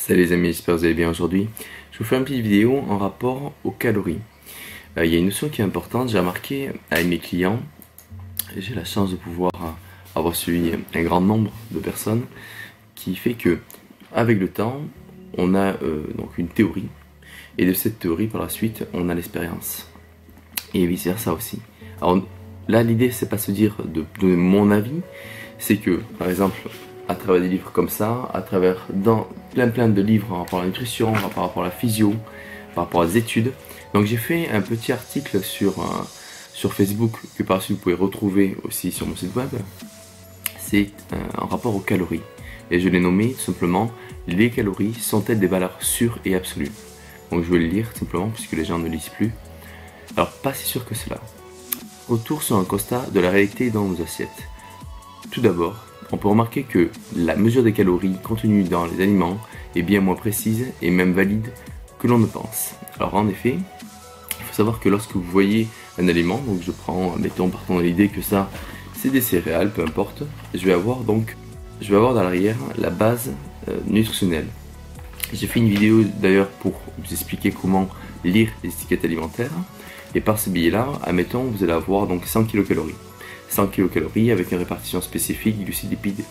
Salut les amis, j'espère que vous allez bien aujourd'hui. Je vous fais une petite vidéo en rapport aux calories. Il y a une notion qui est importante, j'ai remarqué avec mes clients, j'ai la chance de pouvoir avoir suivi un grand nombre de personnes, qui fait que avec le temps, on a donc une théorie, et de cette théorie par la suite, on a l'expérience. Et vice versa aussi. Alors là, l'idée c'est pas se dire de donner mon avis, c'est que par exemple, à travers des livres comme ça, à travers dans plein de livres par rapport à la nutrition, par rapport à la physio, par rapport à des études. Donc j'ai fait un petit article sur Facebook que par la suite vous pouvez retrouver aussi sur mon site web. C'est en rapport aux calories. Et je l'ai nommé tout simplement « Les calories sont-elles des valeurs sûres et absolues ?» Donc je vais le lire simplement puisque les gens ne lisent plus. Alors pas si sûr que cela. Retour sur un constat de la réalité dans nos assiettes. Tout d'abord, on peut remarquer que la mesure des calories contenues dans les aliments est bien moins précise et même valide que l'on ne pense. Alors en effet, il faut savoir que lorsque vous voyez un aliment, donc je prends, mettons, partons de l'idée que ça c'est des céréales, peu importe, je vais avoir dans l'arrière la base nutritionnelle. J'ai fait une vidéo d'ailleurs pour vous expliquer comment lire les étiquettes alimentaires, et par ce biais-là, admettons, vous allez avoir donc 100 kcal. 100 kcal avec une répartition spécifique glucides, lipides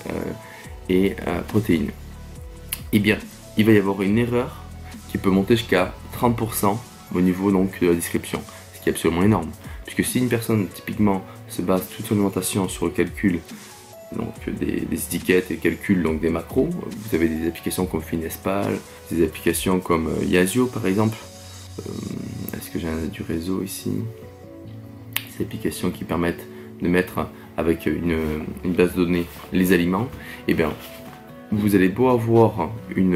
et protéines. Eh bien, il va y avoir une erreur qui peut monter jusqu'à 30% au niveau donc de la description, ce qui est absolument énorme. Puisque si une personne typiquement se base toute son alimentation sur le calcul donc, des étiquettes et calcul donc, des macros, vous avez des applications comme Finespal, des applications comme Yazio par exemple. Est-ce que j'ai du réseau ici? Ces applications qui permettent de mettre avec une base de données les aliments, et bien vous allez beau avoir une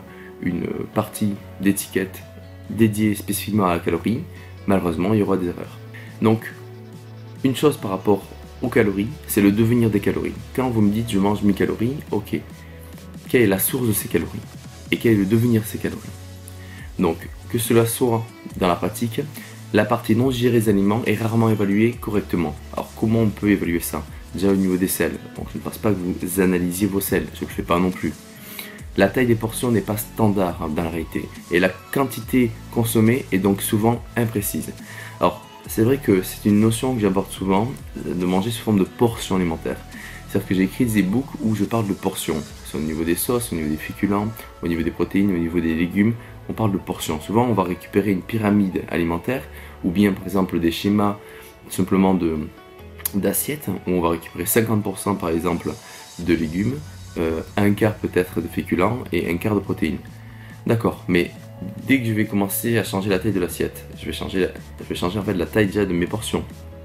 partie d'étiquette dédiée spécifiquement à la calorie, malheureusement il y aura des erreurs. Donc une chose par rapport aux calories, c'est le devenir des calories. Quand vous me dites je mange 1000 calories, ok, quelle est la source de ces calories et quel est le devenir de ces calories? Donc que cela soit dans la pratique, la partie non digérée des aliments est rarement évaluée correctement. Alors comment on peut évaluer ça? Déjà au niveau des sels. Donc je ne pense pas que vous analysiez vos sels, je ne le fais pas non plus. La taille des portions n'est pas standard dans la réalité. Et la quantité consommée est donc souvent imprécise. Alors c'est vrai que c'est une notion que j'aborde souvent, de manger sous forme de portions alimentaires. C'est-à-dire que j'ai écrit des e-books où je parle de portions. C'est au niveau des sauces, au niveau des féculents, au niveau des protéines, au niveau des légumes. On parle de portions. Souvent on va récupérer une pyramide alimentaire ou bien par exemple des schémas simplement d'assiettes où on va récupérer 50% par exemple de légumes, un quart peut-être de féculents et un quart de protéines. D'accord, mais dès que je vais commencer à changer la taille de l'assiette, je vais changer en fait la taille déjà de mes portions.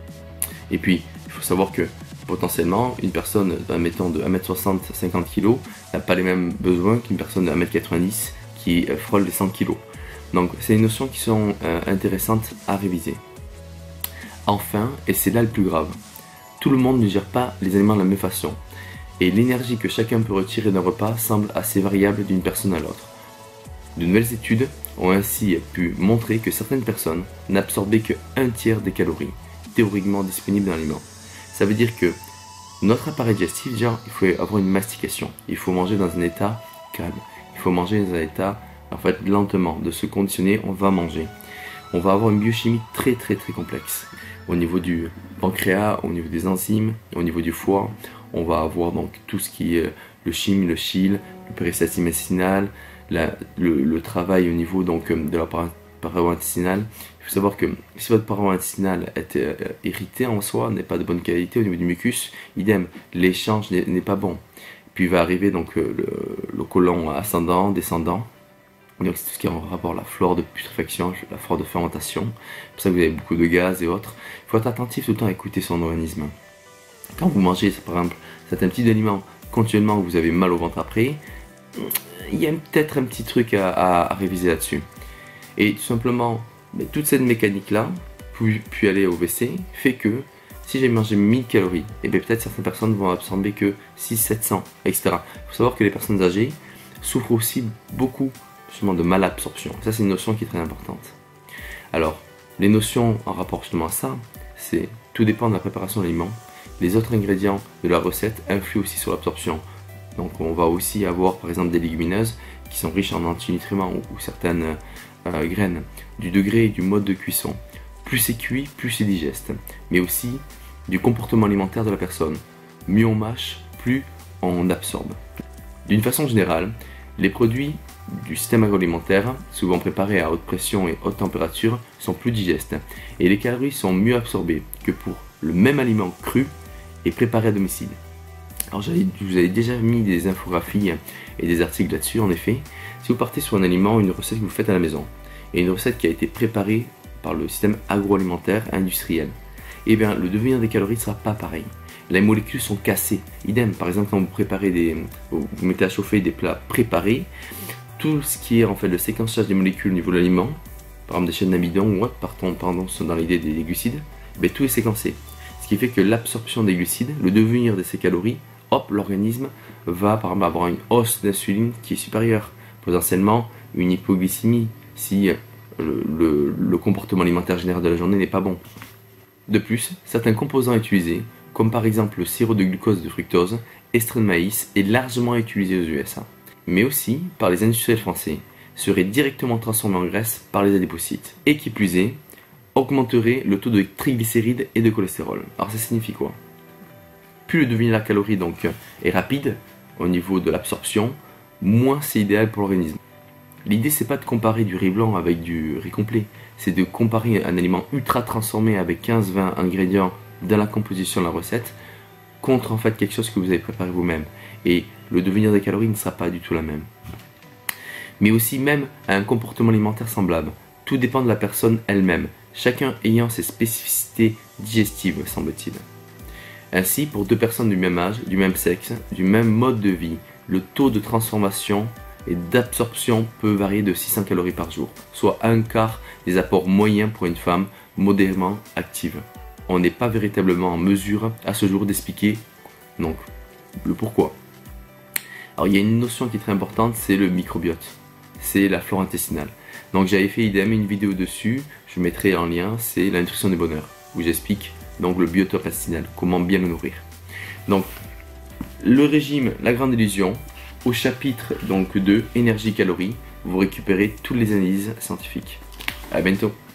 Et puis il faut savoir que potentiellement une personne admettons de 1m60, 50 kg n'a pas les mêmes besoins qu'une personne de 1m90 qui frôle les 100 kg. Donc c'est des notions qui sont intéressantes à réviser. Enfin, et c'est là le plus grave, tout le monde ne gère pas les aliments de la même façon. Et l'énergie que chacun peut retirer d'un repas semble assez variable d'une personne à l'autre. De nouvelles études ont ainsi pu montrer que certaines personnes n'absorbaient que 1/3 des calories théoriquement disponibles dans l'aliment. Ça veut dire que notre appareil digestif, déjà, il faut avoir une mastication. Il faut manger dans un état calme. Il faut manger dans un état, en fait, lentement. De se conditionner, on va manger. On va avoir une biochimie très complexe. Au niveau du pancréas, au niveau des enzymes, au niveau du foie, on va avoir donc tout ce qui est le chyme, le chyle, le péristaltime intestinal, le travail au niveau donc de la paroi intestinale. Il faut savoir que si votre paroi intestinale est irritée en soi, n'est pas de bonne qualité au niveau du mucus, idem, l'échange n'est pas bon. Puis va arriver donc le côlon ascendant, descendant. Donc c'est tout ce qui est en rapport à la flore de putréfaction, la flore de fermentation. C'est pour ça que vous avez beaucoup de gaz et autres. Il faut être attentif tout le temps à écouter son organisme. Quand vous mangez par exemple certains types d'aliments continuellement, vous avez mal au ventre après, il y a peut-être un petit truc à réviser là-dessus. Et tout simplement, toute cette mécanique-là, puis aller au WC, fait que si j'ai mangé 1000 calories, et bien peut-être certaines personnes vont absorber que 600-700, etc. Il faut savoir que les personnes âgées souffrent aussi beaucoup justement de malabsorption. Ça c'est une notion qui est très importante. Alors, les notions en rapport justement à ça, c'est tout dépend de la préparation de l'aliment. Les autres ingrédients de la recette influent aussi sur l'absorption. Donc on va aussi avoir par exemple des légumineuses qui sont riches en antinutriments ou certaines graines, du degré et du mode de cuisson. Plus c'est cuit, plus c'est digeste, mais aussi du comportement alimentaire de la personne. Mieux on mâche, plus on absorbe. D'une façon générale, les produits du système agroalimentaire, souvent préparés à haute pression et haute température, sont plus digestes et les calories sont mieux absorbées que pour le même aliment cru et préparé à domicile. Alors je vous avais déjà mis des infographies et des articles là-dessus. En effet, si vous partez sur un aliment, une recette que vous faites à la maison, et une recette qui a été préparée par le système agroalimentaire industriel, et bien le devenir des calories ne sera pas pareil. Les molécules sont cassées. Idem, par exemple, quand vous préparez vous mettez à chauffer des plats préparés, tout ce qui est en fait le séquençage des molécules au niveau de l'aliment, par exemple des chaînes d'amidon ou autre, partons dans l'idée des glucides, ben, tout est séquencé. Ce qui fait que l'absorption des glucides, le devenir de ces calories, hop, l'organisme va par exemple avoir une hausse d'insuline qui est supérieure, potentiellement une hypoglycémie si le comportement alimentaire général de la journée n'est pas bon. De plus, certains composants utilisés, comme par exemple le sirop de glucose de fructose, extrait de maïs, est largement utilisé aux USA, mais aussi par les industriels français, serait directement transformé en graisse par les adépocytes, et qui plus est, augmenterait le taux de triglycérides et de cholestérol. Alors ça signifie quoi? Plus le devenir de la calorie donc est rapide au niveau de l'absorption, moins c'est idéal pour l'organisme. L'idée c'est pas de comparer du riz blanc avec du riz complet, c'est de comparer un aliment ultra transformé avec 15-20 ingrédients dans la composition de la recette contre en fait quelque chose que vous avez préparé vous-même. Et le devenir des calories ne sera pas du tout la même. Mais aussi même à un comportement alimentaire semblable. Tout dépend de la personne elle-même, chacun ayant ses spécificités digestives semble-t-il. Ainsi, pour deux personnes du même âge, du même sexe, du même mode de vie, le taux de transformation et d'absorption peut varier de 600 calories par jour, soit un quart des apports moyens pour une femme modérément active. On n'est pas véritablement en mesure à ce jour d'expliquer donc le pourquoi. Alors il y a une notion qui est très importante, c'est le microbiote, c'est la flore intestinale. Donc j'avais fait idem une vidéo dessus, je mettrai en lien, c'est la nutrition du bonheur, où j'explique donc le biotope intestinal, comment bien le nourrir. Donc le régime, la grande illusion, au chapitre donc 2, énergie calories, vous récupérez toutes les analyses scientifiques. À bientôt.